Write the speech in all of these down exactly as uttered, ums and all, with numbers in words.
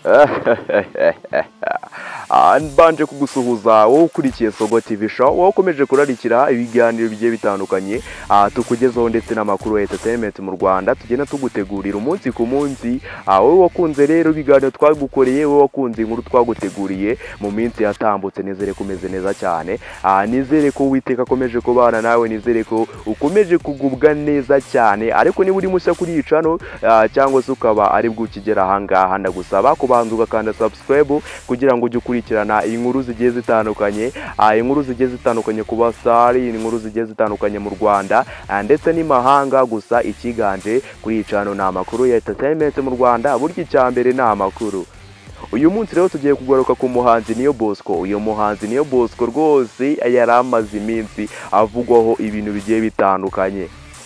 Mbanje kugusuhuza wowe ukurikiye Sogo T V Show, wowe ukomeje kurarikira ibiganiro bigiye bitandukanye tukugezaho ndetse n'amakuru ya entertainment mu Rwanda tugenda tugutegurira umunsi ku munsi. Wowe wakunze rero ibiganiro twagukoreye, wowe wakunze inkuru twaguteguriye mu minsi yatambutse, nizere kumeze neza cyane. Nizere ko Uwiteka akomeje kubana nawe, nizere ko ukomeje kugubwa neza cyane. Ariko niba uri mushya kuri iyi channel cyangwa se ukaba ari bwo ukigera aha ngaha, ndagusaba kubanza ugakanda subscribe kugira ngo ujye ukurikirana inkuru zigiye zitandukanye, inkuru zigiye zitandukanye ku basari, inkuru zigiye zitandukanye mu Rwanda ndetse n'imahanga. Gusa ikiganje kuri iyi channel ni amakuru ya entertainment mu Rwanda, burya icyambere ni amakuru. Uyu munsi rero tugiye kugaruka ku muhanzi Nio Bosco. Uyu muhanzi Nio Bosco rwose yari amaze iminsi avugwaho ibintu bigiye bitandukanye.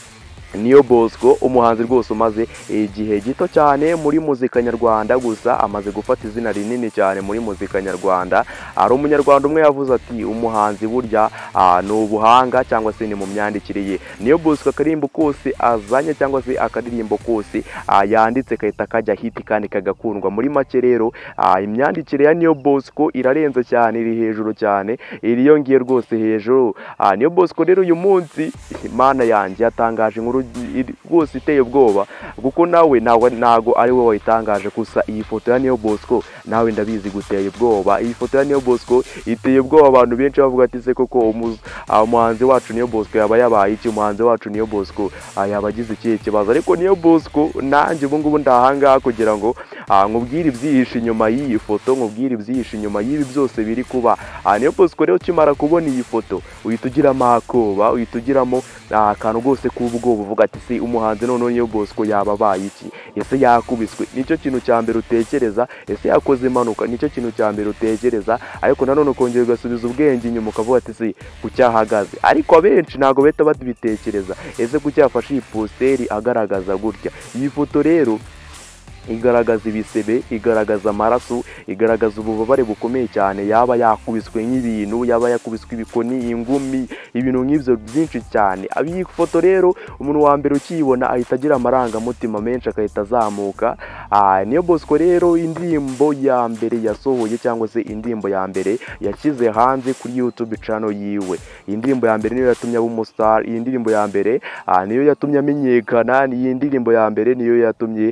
Nio Bosco umuhanzi rwose umaze igihe gito cyane muri muzika nyarwanda, gusa amaze gufata izina rinini cyane muri muzika nyarwanda. Ari umunyarwanda umwe yavuze ati umuhanzi burya ni ubuhanga cyangwa se ni mu myandikire ye. Nio Bosco akarimbo kose azanye cyangwa se akadirimbo kose yanditse kahita kajya hiti kandi kagakundwa. Muri make rero imyandikire ya Nio Bosco irarenze cyane, iri hejuru cyane, iriyongiye rwose hejuru. Nio Bosco rero uyu munsi Imana yanjye yatangaje inkuru rwose iteye ubwoba, kuko nawe ntago ari wowe wayitangaje. Gusa iyi foto ya Nio Bosco nawe ndabizi guteye ubwoba. Iyi foto ya Nio Bosco iteye ubwoba, abantu benshi bavuga ati se koko umuhanzi wacu Nio Bosco yaba yabaye iki? Umuhanzi wacu Nio Bosco yaba agize ikihe kibazo? Ariko Nio Bosco nanjye ubu ngubu ndahangaha kugira ngo nkubwire ibyihishe inyuma y'iyi foto, nkubwire ibyihishe inyuma y'ibi byose biri kuba. Nio Bosco rero ukimara kubona iyi foto uhita ugiramo akoba, uhita ugiramo akantu rwose k'ubwoba, uvuga ati se umuhanzi none Nio Bosco yaba abaye iki? Ese yakubiswe? Nicyo kintu cya mbere utekereza. Ese yakoze impanuka? Nicyo kintu cya mbere utekereza. Ariko nanone ukongera ugasubiza ubwenge inyuma ukavuga ati se kucyahagaze. Ariko abenshi ntago bahita babitekereza, ese kucyafashe iyi posteri agaragaza gutya. Iyi foto rero igaragaza ibisebe, igaragaza amaraso, igaragaza ububabare bukomeye cyane. Yaba yakubiswe nk'ibintu, yaba yakubiswe ibikoni, ingumi, ibintu nk'ibyo byinshi cyane. Iyi foto rero umuntu wa mbere ukiyibona ahita agira amarangamutima menshi, akahita azamuka. Nio Bosco rero indirimbo ya mbere yasohoye cyangwa se indirimbo ya mbere yashyize hanze kuri YouTube channel yiwe, iyi ndirimbo ya mbere niyo yatumye aba umustar. Iyi ndirimbo ya mbere niyo yatumye amenyekana. Iyi ndirimbo ya mbere niyo yatumye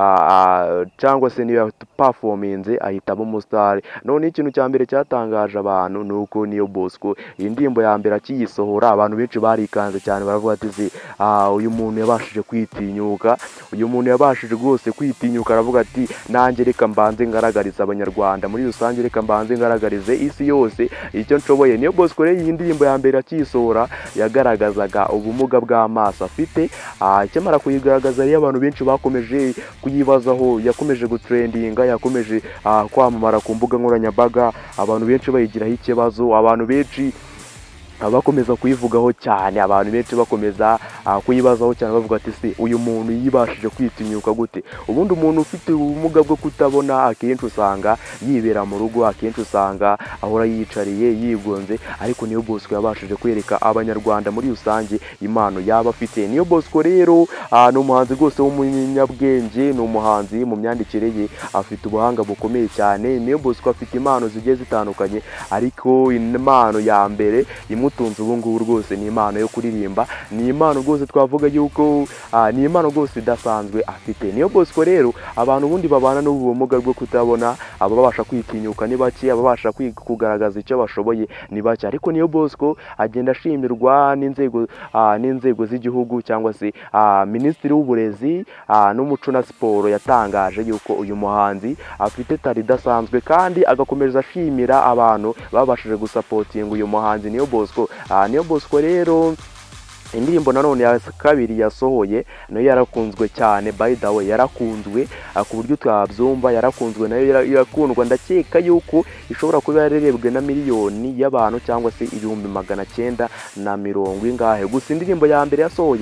cyangwa se niyo performance ahita aba umustar. None ikintu cya mbere cyatangaje abantu ni uko Nio Bosco iyi ndirimbo ya mbere akiyisohora abantu benshi barikanze cyane, baravuga ati uyu muntu yabashije kwitinyuka, uyu muntu yabashije rwose kwitinyuka. Aravuga ati nanjye reka mbanze ngaragariza abanyarwanda muri rusange, reka mbanze ngaragarize isi yose icyo nshoboye. Nio Bosco rero iyi ndirimbo ya mbere akiyisohora yagaragazaga ubumuga bw'amaso afite. Ikimara kuyigaragaza rero abantu benshi bakomeje kuyibazaho, yakomeje gutrendinga, yakomeje kwamamara ku mbuga nkoranyambaga, abantu benshi bayigiraho ikibazo, abantu benshi bakomeza kuyivugaho cyane, abantu benshi bakomeza kuyibazaho cyane, bavuga ati se uyu muntu yibashije kwitinyuka gute? Ubundi umuntu ufite ubumuga bwo kutabona akenshi usanga yibera mu rugo, akenshi usanga ahora yicariye yigonze. Ariko Nio Bosco yabashije kwereka abanyarwanda muri rusange impano yaba afite. Nio Bosco rero ni umuhanzi rwose w'umunyabwenge, ni umuhanzi mu myandikire ye afite ubuhanga bukomeye cyane. Nio Bosco afite impano zigiye zitandukanye, ariko impano ya mbere imutunze ubu ngubu rwose ni impano yo kuririmba. Ni impano rwose twavuga yuko ni impano rwose idasanzwe afite. Nio Bosco rero abantu ubundi babana n'ubumuga bwo kutabona, ababasha kwitinyuka ni bake, ababasha kugaragaza icyo bashoboye ni bake. Ariko Nio Bosco agenda ashimirwa n'inzego n'inzego z'igihugu, cyangwa se Minisitiri w'Uburezi n'Umuco na Siporo yatangaje yuko uyu muhanzi afite tari idasanzwe, kandi agakomeza ashimira abantu babashije gusapotinga uyu muhanzi Nio Bosco. Nio Bosco rero indirimbo nanone ya kabiri yasohoye nayo yarakunzwe cyane, by the way yarakunzwe ku buryo twabyumva, yarakunzwe nayo irakundwa. Ndakeka yuko ishobora kuba yarerebwe na miliyoni y'abantu cyangwa se ibihumbi magana cyenda na mirongo ingahe. Gusa indirimbo ya mbere yasohoye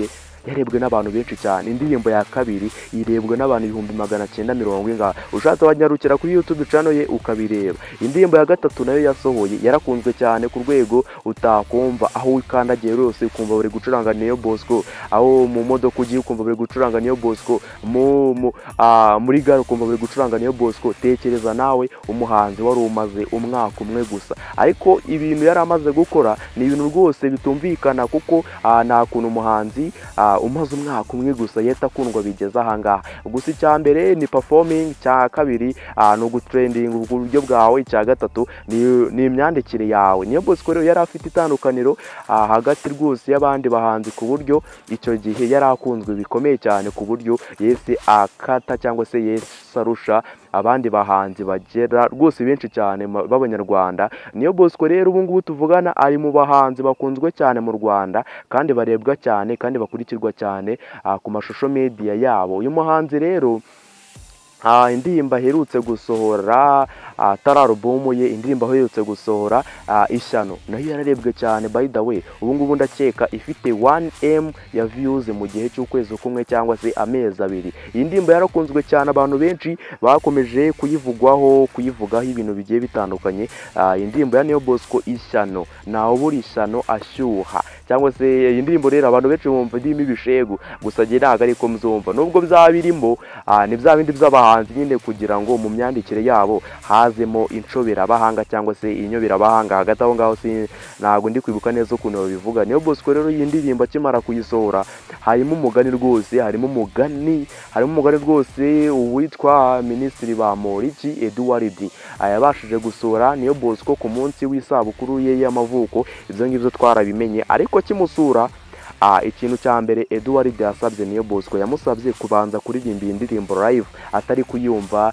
yarebwe n'abantu benshi cyane. Indirimbo ya kabiri irebwe n'abantu ibihumbi magana cyenda mirongo ingahe, ushatse wanyarukira kuri YouTube channel ye ukabireba. Indirimbo ya gatatu nayo yasohoye yarakunzwe cyane ku rwego utakumva, aho ukandagiye rwose ukumva bari gucuranga Neo Bosco, aho mu modoka ugiye ukumva bari gucuranga Neo Bosco, mu muri gare ukumva bari gucuranga Neo Bosco. Tekereza nawe umuhanzi wari umaze umwaka umwe gusa, ariko ibintu yari amaze gukora ni ibintu rwose bitumvikana, kuko nta kuntu umuhanzi umaze umwaka umwe gusa yeta akundwa bigeze ahangaha. Gusa icya mbere ni performing, cya kabiri no gutrending uburyo bwawe, icya gatatu ni imyandikire yawe. Neo Bosco rero yari afite itandukaniro hagati rwose y'abandi bahanzi, ku buryo icyo gihe yari akunzwe bikomeye cyane, ku buryo yese akata cyangwa se yese arusha abandi bahanzi bagera rwose benshi cyane b'abanyarwanda. Neo Bosco rero ubu ngubu tuvugana ari mu bahanzi bakunzwe cyane mu Rwanda, kandi barebwa cyane kandi bakurikirwa cyane ku mashusho media yabo. Uyu muhanzi rero Ah, indirimbo aherutse gusohora atari album ye, indirimbo aherutse gusohora Ishyano nayo yararebwe cyane. By the way, ubu ngubu ndakeka ifite one M ya views mu gihe cy'ukwezi kumwe cyangwa se amezi abiri. Iyi ndirimbo yarakunzwe cyane, abantu benshi bakomeje kuyivugwaho kuyivugaho ibintu bigiye bitandukanye. Iyi ndirimbo ya Neo Bosco Ishyano, naho buri ishyano ashyuha, cyangwa se iyi ndirimbo rero abantu benshi bumva ndimi ibishegu, gusa nge ntago ariko mzumva, nubwo byaba birimo ni bya bindi by'abahanzi nyine kugira ngo mu myandikire yabo hazemo inshobera-bahanga cyangwa se inyobera-bahanga. Hagati aho ngaho si ntago ndi kwibuka neza ukuntu babivuga. Neo Bosco rero iyi ndirimbo akimara kuyisohora harimo umugani rwose, harimo umugani harimo umugani rwose uwitwa Minisitiri Bamporiki Edouard yabashije gusohora Neo Bosco ku munsi w'isabukuru ye y'amavuko. Ibyo ngibyo twarabimenye, ariko kimusura Ah, ikintu cya mbere Edouard yasabye Neo Bosco, yamusabye kubanza kuririmba indirimbo live atari kuyumva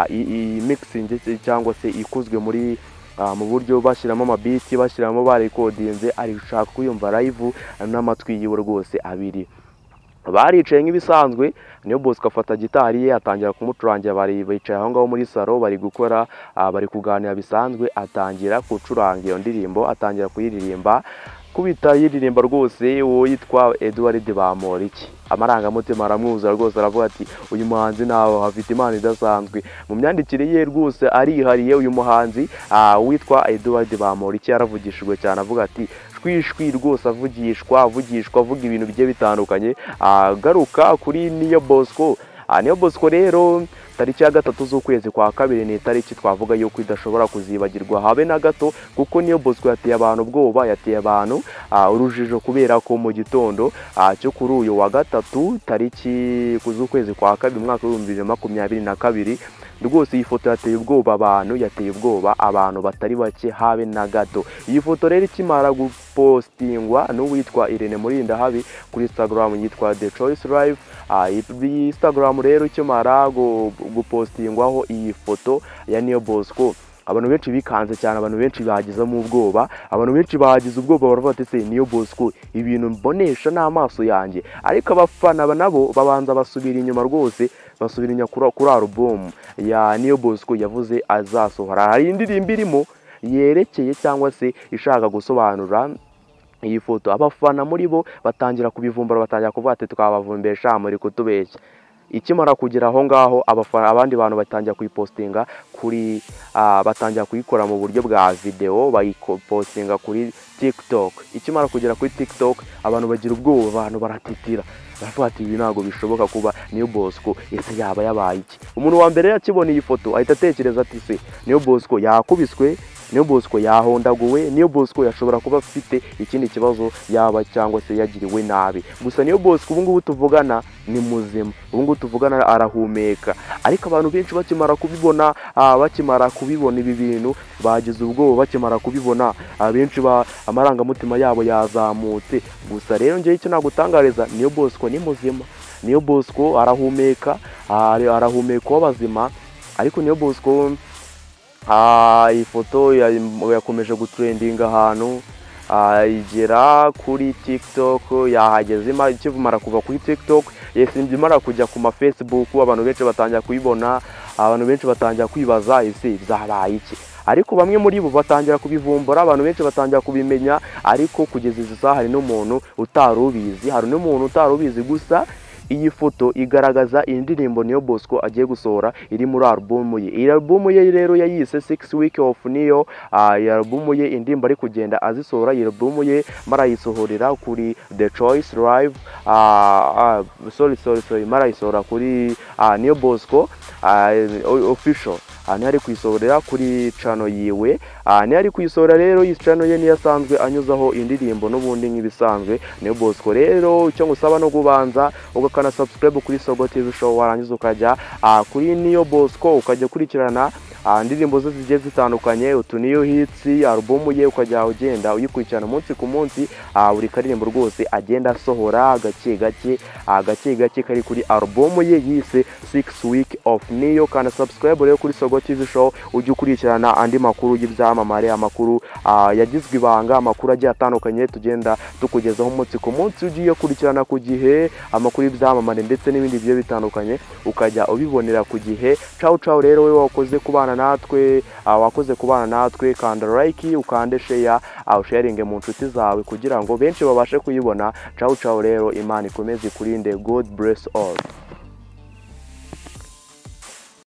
i mixing cyangwa se ikozwe muri mu buryo bashyiramo amabiti bashyiramo ba recordinze, ari gushaka kuyumva live n'amatwi yiwe rwose abiri. Baricaye nk'ibisanzwe, Neo Bosco afata gitari ye atangira kumucurangira, bari bicaye aho ngaho muri salo bari gukora bari kuganira bisanzwe, atangira gucuranga iyo ndirimbo, atangira kuyiririmba kubita yiririmba rwose. Uwo yitwa Edouard Bamporiki amarangamutima aramwuzura rwose, aravuga ati uyu muhanzi nawe afite impano idasanzwe mu myandikire ye rwose arihariye. Uyu muhanzi witwa Edouard Bamporiki yaravugishijwe cyane, avuga ati twishwi rwose, avugishwa avugishwa avuga ibintu bigiye bitandukanye. Garuka kuri Neo Bosco. Neo Bosco rero tariki ya gatatu z'ukwezi kwa kabiri ni tariki twavuga yuko idashobora kuzibagirwa habe na gato, kuko Neo Bosco yateye abantu ubwoba, yateye abantu urujijo, kubera ko mu gitondo cyo kuri uyu wa gatatu tariki z'ukwezi kwa kabiri mu mwaka w'ibihumbi bibiri na makumyabiri na kabiri rwose iyi foto yateye ubwoba abantu, yateye ubwoba abantu batari bake habe na gato. Iyi foto rero ikimara gupostingwa n'uwitwa Irene Murindahabi kuri Instagram yitwa The Choice Live. Iyi Instagram rero ikimara gupostingwaho iyi foto ya Neo Bosco, abantu benshi bikanze cyane, abantu benshi bagizemo ubwoba, abantu benshi bagize ubwoba baravuga ati se Neo Bosco ibintu mbonesha n'amaso yanjye. Ariko abafana nabo babanza basubira inyuma rwose, basubira inyuma kuri album ya Neo Bosco yavuze azasohora. Hari indirimbo irimo yerekeye cyangwa se ishaka gusobanura iyi foto. Abafana muri bo batangira kubivumbura, batangira kuvuga ati twabavumbesha muri kutubeshya. Ikimara kugera aho ngaho abafana abandi bantu batangira kuyipostinga kuri batangira kuyikora mu buryo bwa video, bayipostinga kuri TikTok. Ikimara kugera kuri TikTok abantu bagira ubwoba, abantu baratitira, baravuga ati ibi ntago bishoboka kuba Neo Bosco ese yaba yabaye iki. Umuntu wa mbere yakibona iyi foto ahita atekereza ati se Neo Bosco yakubiswe, Neo Bosco yahondaguwe, Neo Bosco yashobora kuba afite ikindi kibazo yaba cyangwa se yagiriwe nabi. Gusa Neo Bosco ubu ngubu tuvugana ni muzima, ubu ngubu tuvugana arahumeka. Ariko abantu benshi bakimara kubibona bakimara kubibona ibi bintu bagize ubwoba, bakimara kubibona abenshi ba amarangamutima yabo yazamutse. Gusa rero ngiye icyo nagutangariza, Neo Bosco ni muzima, Neo Bosco arahumeka, arahumeka w'abazima. Ariko Neo Bosco Ah, iyi foto yakomeje gutrendinga ahantu igera kuri TikTok, yahageze ikivumara kuva kuri TikTok yesimara kujya ku ma Facebook. Abantu benshi batangira kuyibona, abantu benshi batangira kwibaza ese byabaye iki. ariko bamwe muri bo batangira kubivumbura, abantu benshi batangira kubimenya, ariko kugeza izi saha hari n'umuntu utarubizi hari n'umuntu utarubizi gusa iyi foto igaragaza iyi ndirimbo Neo Bosco agiye gusohora iri muri album ye. Iyi album ye rero yayise six week of Neo. Iyi album ye indirimbo ari kugenda azisohora. Iyi album ye marayisohorera kuri The Choice Live, uh, uh, sorry sorry sorry marayisohora kuri uh, Neo Bosco uh, official. Ani ari kuyisohorera kuri channel yiwe. Ani ari kuyisohora rero iyi channel ye niyo asanzwe anyuzaho indirimbo n'ubundi nk'ibisanzwe. Neo Bosco rero icyo ngusaba no kubanza ugakana subscribe kuri Sogo T V Show, warangiza ukajya kuri Neo Bosco ukajya kurikirana indirimbo ze zigiye zitandukanye, utu niyo hits, album ye ukajya ugenda uyikurikirana umunsi ku munsi, buri karirimbo rwose agenda asohora gake gake gake gake kari kuri album ye yise six week of Neo. Kana subscribe rero kuri Sogo T V Show ujye ukurikirana andi makuru y'ibyamamare, amakuru yagizwe ibanga, amakuru agiye atandukanye tugenda tukugezaho umunsi ku munsi, ugiye kurikirana ku gihe amakuru y'ibyamamare ndetse n'ibindi bigiye bitandukanye ukajya ubibonera ku gihe. Ciao ciao rero, wewe wakoze kubana natwe, wakoze kubana natwe, kanda like, ukande share, sharing mu nshuti zawe kugira ngo benshi babashe kuyibona. Ciao ciao rero, Imana ikomeze kurinde. God bless all.